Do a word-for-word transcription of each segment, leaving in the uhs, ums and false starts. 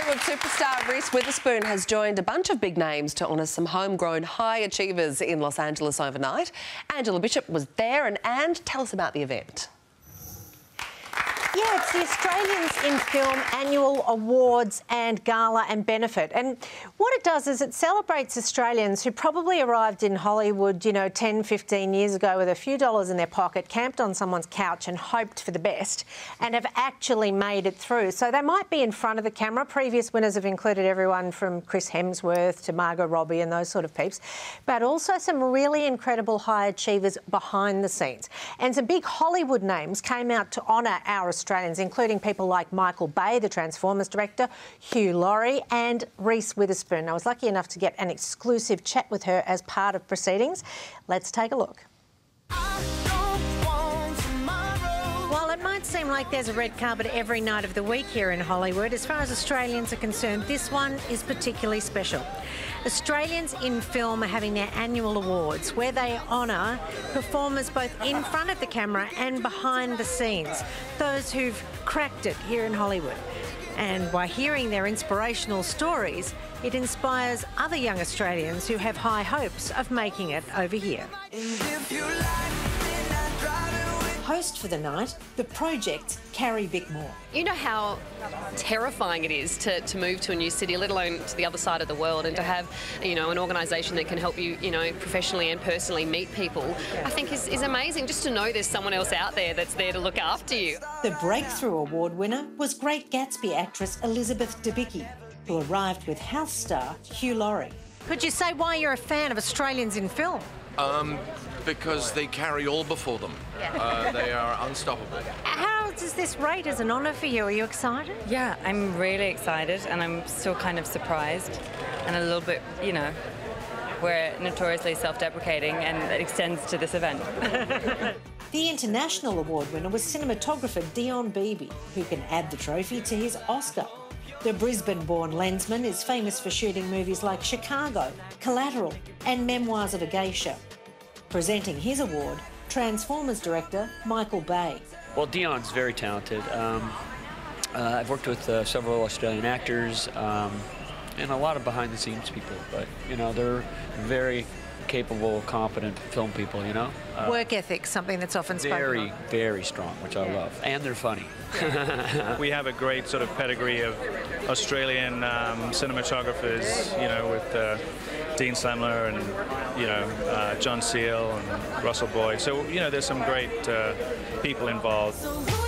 Hollywood superstar Reese Witherspoon has joined a bunch of big names to honour some homegrown high achievers in Los Angeles overnight. Angela Bishop was there, and Anne, tell us about the event. Yeah, it's the Australians in Film Annual Awards and Gala and Benefit. And what it does is it celebrates Australians who probably arrived in Hollywood, you know, ten, fifteen years ago with a few dollars in their pocket, camped on someone's couch and hoped for the best, and have actually made it through. So they might be in front of the camera. Previous winners have included everyone from Chris Hemsworth to Margot Robbie and those sort of peeps, but also some really incredible high achievers behind the scenes. And some big Hollywood names came out to honour our Australians, including people like Michael Bay, the Transformers director, Hugh Laurie and Reese Witherspoon. I was lucky enough to get an exclusive chat with her as part of proceedings. Let's take a look. While it might seem like there's a red carpet every night of the week here in Hollywood, as far as Australians are concerned, this one is particularly special. Australians in Film are having their annual awards where they honour performers both in front of the camera and behind the scenes, those who've cracked it here in Hollywood. And by hearing their inspirational stories, it inspires other young Australians who have high hopes of making it over here. Host for the night, the project's Carrie Bickmore. You know how terrifying it is to, to move to a new city, let alone to the other side of the world, and to have, you know, an organisation that can help you, you know, professionally and personally meet people, I think is, is amazing, just to know there's someone else out there that's there to look after you. The Breakthrough Award winner was Great Gatsby actress Elizabeth Debicki, who arrived with house star Hugh Laurie. Could you say why you're a fan of Australians in film? Um, because they carry all before them. Uh, they are unstoppable. How does this rate as an honour for you? Are you excited? Yeah, I'm really excited, and I'm still kind of surprised and a little bit, you know, we're notoriously self-deprecating, and it extends to this event. The international award winner was cinematographer Dion Beebe, who can add the trophy to his Oscar. The Brisbane-born lensman is famous for shooting movies like Chicago, Collateral and Memoirs of a Geisha. Presenting his award, Transformers director Michael Bay. Well, Dion's very talented. Um, uh, I've worked with uh, several Australian actors um, and a lot of behind-the-scenes people, but, you know, they're very capable, competent film people, you know. Uh, Work ethic, something that's often spoken Very, about. very strong, which I love. And they're funny. We have a great sort of pedigree of Australian um, cinematographers, you know, with uh, Dean Sandler and, you know, uh, John Seal and Russell Boyd. So, you know, there's some great uh, people involved.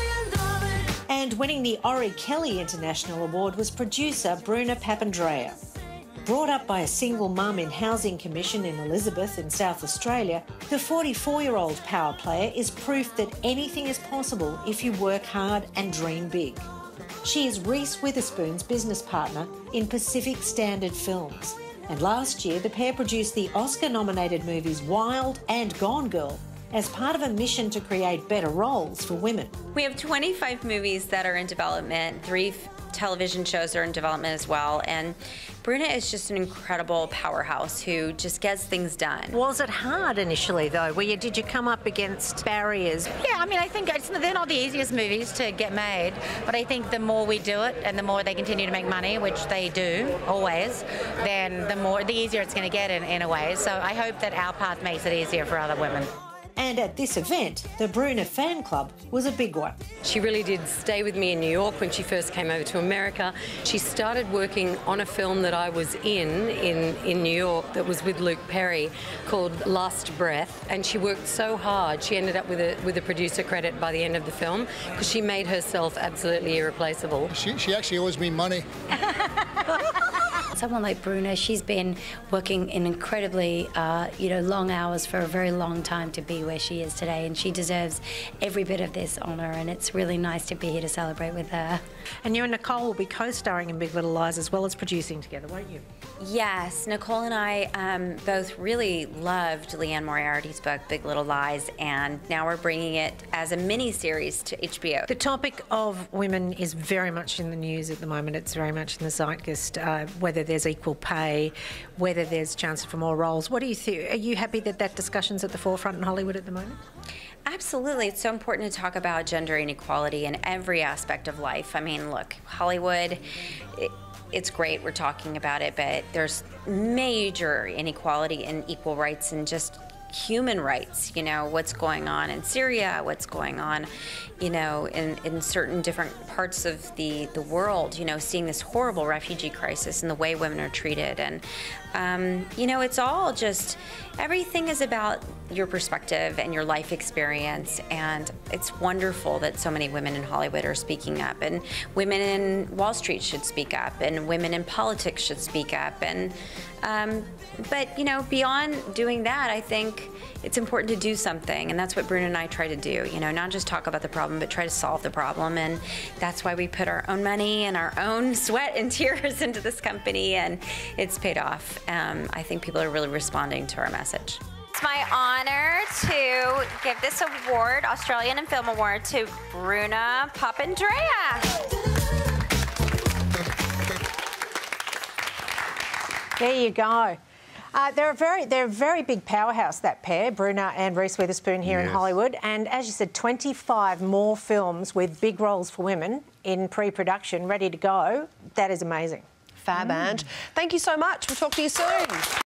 And winning the Ori Kelly International Award was producer Bruna Papandrea. Brought up by a single mum in Housing Commission in Elizabeth in South Australia, the forty-four-year-old power player is proof that anything is possible if you work hard and dream big. She is Reese Witherspoon's business partner in Pacific Standard Films. And last year, the pair produced the Oscar-nominated movies Wild and Gone Girl as part of a mission to create better roles for women. We have twenty-five movies that are in development, three television shows are in development as well, and Bruna is just an incredible powerhouse who just gets things done. Was it hard initially, though? Were you, did you come up against barriers? Yeah, I mean, I think it's, they're not the easiest movies to get made, but I think the more we do it and the more they continue to make money, which they do, always, then the more, the easier it's going to get in, in a way. So I hope that our path makes it easier for other women. And at this event, the Bruna fan club was a big one. She really did stay with me in New York when she first came over to America. She started working on a film that I was in, in, in New York, that was with Luke Perry, called Last Breath, and she worked so hard. She ended up with a, with a producer credit by the end of the film, because she made herself absolutely irreplaceable. She, she actually owes me money. Someone like Bruna, she's been working in incredibly, uh, you know, long hours for a very long time to be where she is today, and she deserves every bit of this honour, and it's really nice to be here to celebrate with her. And you and Nicole will be co-starring in Big Little Lies as well as producing together, won't you? Yes, Nicole and I um, both really loved Leanne Moriarty's book, Big Little Lies, and now we're bringing it as a mini-series to H B O. The topic of women is very much in the news at the moment. It's very much in the zeitgeist, uh, whether there's equal pay, whether there's chances for more roles. What do you think? Are you happy that that discussion's at the forefront in Hollywood at the moment? Absolutely. It's so important to talk about gender inequality in every aspect of life. I mean, look, Hollywood, it, it's great we're talking about it, but there's major inequality and equal rights and just human rights, you know, what's going on in Syria, what's going on, you know, in, in certain different parts of the, the world, you know, seeing this horrible refugee crisis and the way women are treated. And, um, you know, it's all just, everything is about your perspective and your life experience. And it's wonderful that so many women in Hollywood are speaking up, and women in Wall Street should speak up, and women in politics should speak up. And, um, but, you know, beyond doing that, I think it's important to do something, and that's what Bruno and I try to do, you know, not just talk about the problem, but try to solve the problem. And that's why we put our own money and our own sweat and tears into this company, and it's paid off. Um, I think people are really responding to our message. It's my honor to give this award, Australian and Film Award, to Bruna Papandrea. There you go. Uh, they're a very, they're a very big powerhouse, that pair, Bruna and Reese Witherspoon here Yes. in Hollywood. And as you said, twenty-five more films with big roles for women in pre-production, ready to go. That is amazing. Fab, mm. Ange. Thank you so much. We'll talk to you soon.